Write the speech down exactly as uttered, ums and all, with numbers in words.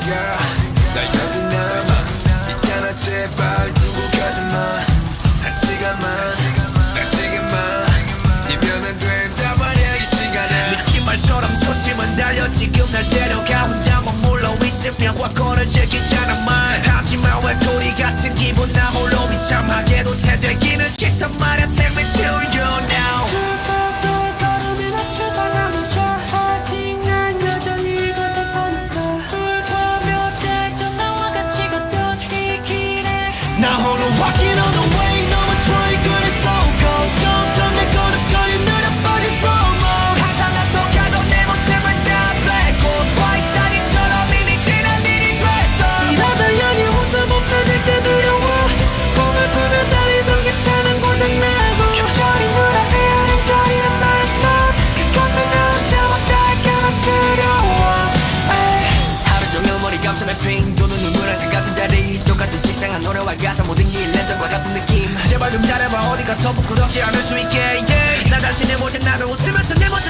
girl 나 여기 남아 있잖아 제발 두고 가지마 한 시간만 난 지금만 이면은 된단 말이야 이 시간에 미친 말처럼 초침은 달려 지금 날 데려가 혼자 머물러 있으면 과거를 즐기잖아 말 하지만 외톨이 같은 기분 나 홀로 비참하게도 되되기는 싫단 말야 Take me to you now 나 홀로 walking on the way 너무 트로이 그래 slow go 점점 내 걸음걸이 느려버린 slow mo 항상 나 속아도 내 모습은 다 black 꽃과의 사진처럼 이미 지난 일이 됐어 이러다 연이 혼자 멈춰질 때 두려워 꿈을 꾸며 달리던 게 차는 고장나고 겨울이 눈앞에 아른거리는 말했어 그것은 나 혼자 못할 까만 두려워 하루 종일 머리 감싸며 빙 도는 눈물 항상 같은 자리 똑같은 식상한 노래와 가사 모든 게 랜덤과 같은 느낌 제발 좀 잘해봐 어디 가서 부끄럽지 않을 수 있게 yeah. 나 자신을 볼 땐 나도 웃으면서 내 모습